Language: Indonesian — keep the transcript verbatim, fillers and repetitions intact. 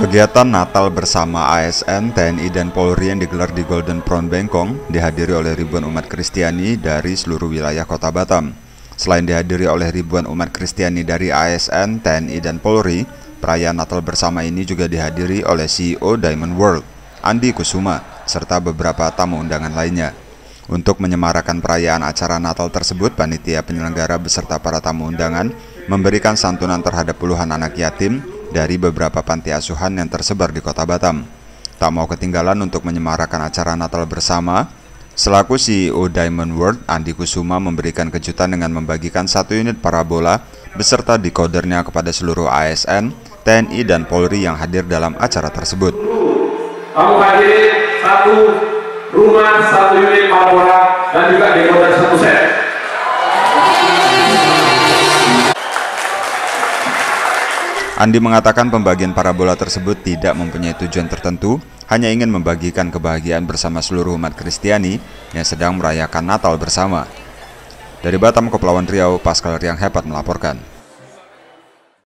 Kegiatan Natal bersama A S N, T N I, dan Polri yang digelar di Golden Prawn Bengkong dihadiri oleh ribuan umat Kristiani dari seluruh wilayah Kota Batam. Selain dihadiri oleh ribuan umat Kristiani dari A S N, T N I, dan Polri, perayaan Natal bersama ini juga dihadiri oleh C E O Diamond World, Andi Kusuma, serta beberapa tamu undangan lainnya. Untuk menyemarakan perayaan acara Natal tersebut, panitia penyelenggara beserta para tamu undangan memberikan santunan terhadap puluhan anak yatim dari beberapa panti asuhan yang tersebar di Kota Batam. Tak mau ketinggalan untuk menyemarakan acara Natal bersama, selaku C E O Diamond World, Andi Kusuma memberikan kejutan dengan membagikan satu unit parabola beserta decodernya kepada seluruh A S N, T N I, dan Polri yang hadir dalam acara tersebut. Kamu hadir satu rumah, satu unit parabola, dan juga decoder satu set. Andi mengatakan pembagian parabola tersebut tidak mempunyai tujuan tertentu, hanya ingin membagikan kebahagiaan bersama seluruh umat Kristiani yang sedang merayakan Natal bersama. Dari Batam, Kepulauan Riau, Pascal Riang Hebat melaporkan.